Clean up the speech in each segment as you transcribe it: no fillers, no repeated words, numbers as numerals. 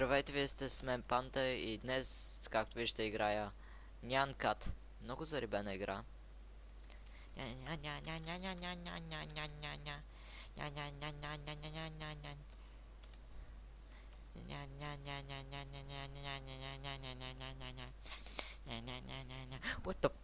Здравейте, вие сте с мен Панта и днес, както виждате, играя Nyan Cat. Много зарибена игра. What the...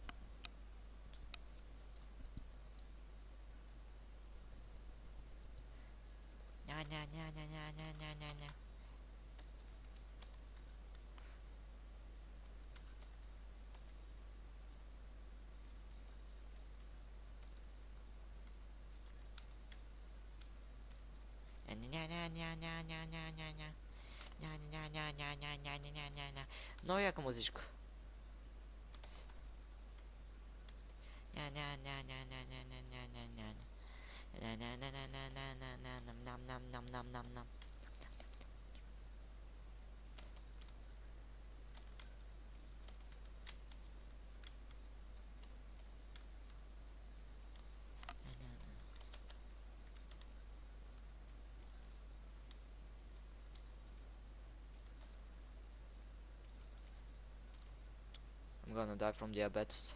Много яка музичка. I'm gonna die from diabetes.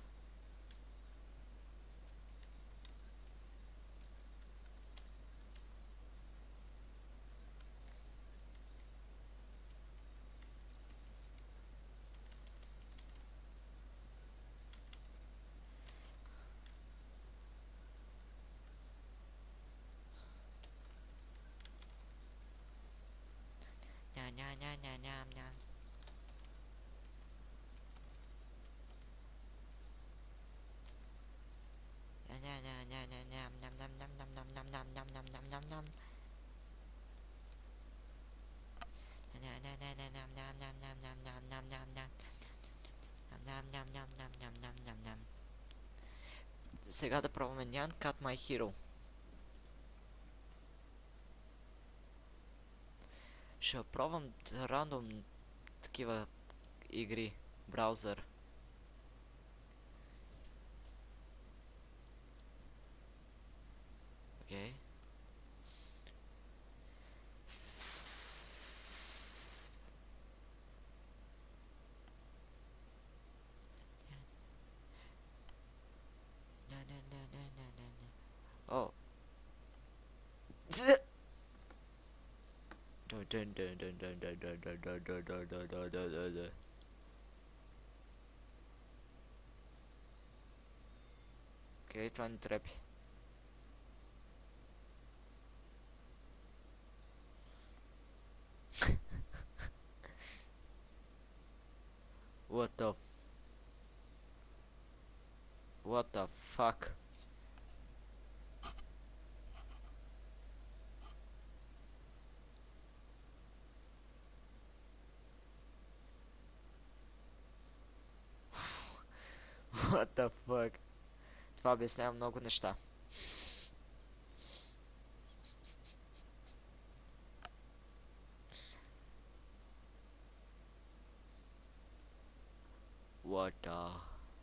Сега да пробваме Nyan Cat My Hero. Ще пробвам рандом такива игри. Браузър. Окей. О. Окей, това ни трепи. What the fuck? What the fuck? Това обяснява много неща. What the...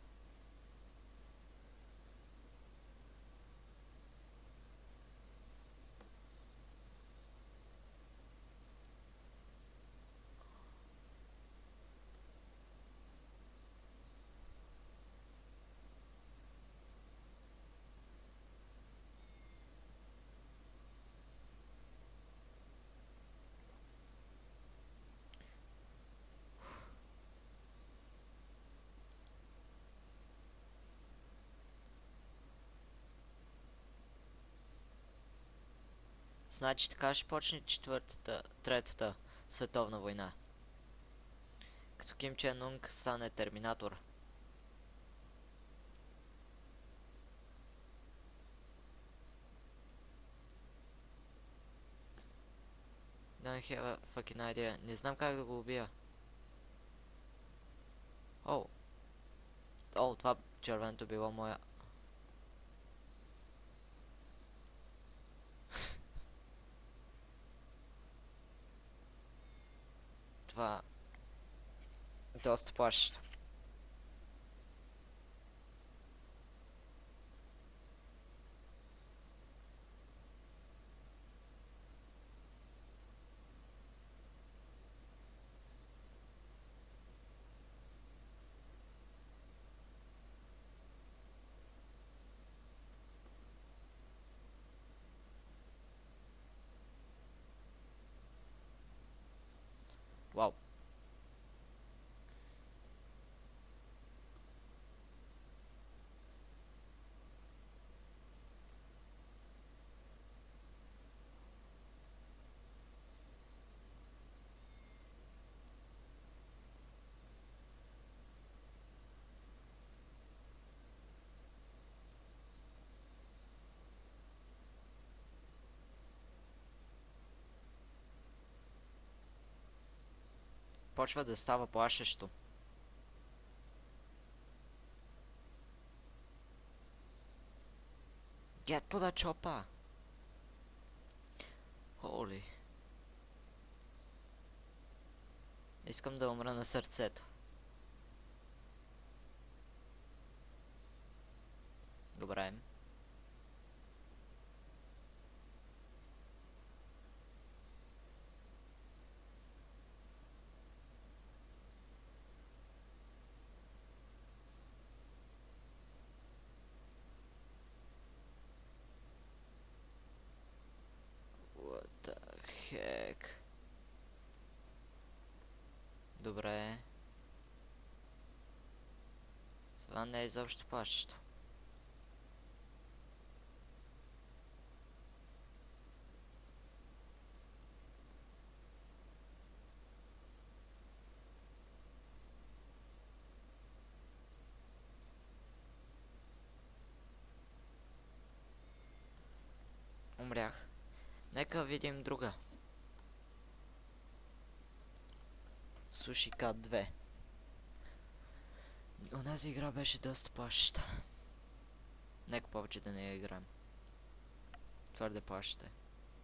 Значи така ще почне Третата световна война. Като Ким Чен Унг стане терминатор. Don't have a fucking idea. Не знам как да го убия. О, това червеното било моя. Това доста плашещо. почва да става плашещо. Get to the chopper! Holy. Искам да умра на сърцето. Добре. What the heck? Добре. Това не е изобщо плашещо. Умрях. Нека видим друга. Sushi Cat 2. Онази игра беше доста плашеща. Нека повече да не я играем. Твърде плашеща е.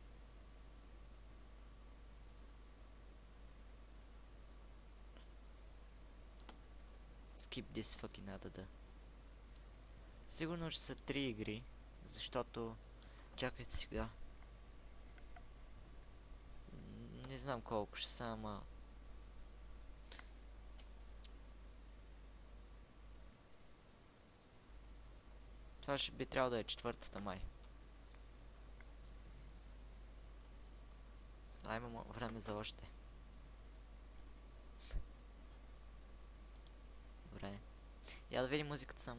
Skip this fucking ADD. Сигурно ще са 3 игри, защото... Чакайте сега. Не знам колко ще са, ама... Това ще би трябвало да е 4-та май. Имам време за още. Добре. Я да видим музиката само.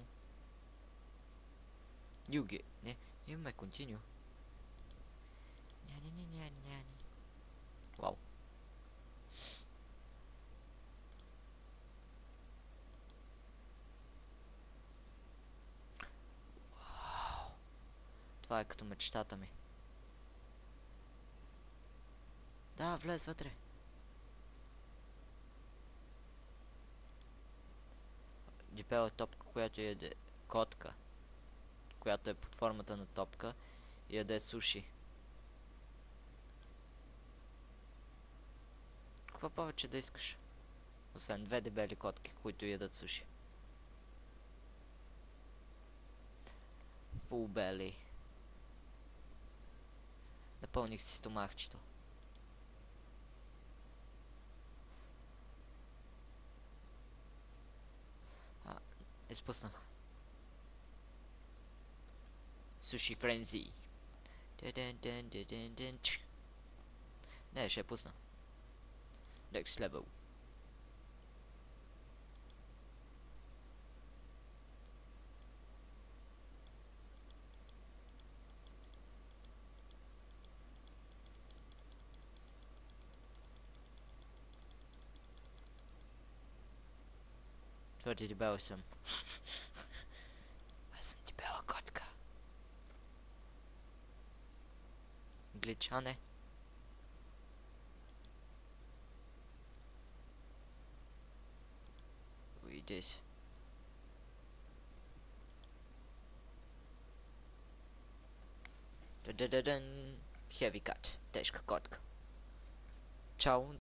Юги. Не, имаме continue. Няни. Вау. Това е като мечтата ми. Да, влез вътре. Дипел е топка, която яде котка. Която е под формата на топка и яде суши. Какво повече да искаш? Освен 2 дебели котки, които ядат суши. Full belly. Напълних си стомахчето. Изпуснах. Суши френзи. Не, ще я пусна. Next level. Твърде дебел съм. Аз съм дебела котка. Глич, а не. Уйди си. Heavy cut. Тежка котка. Чао.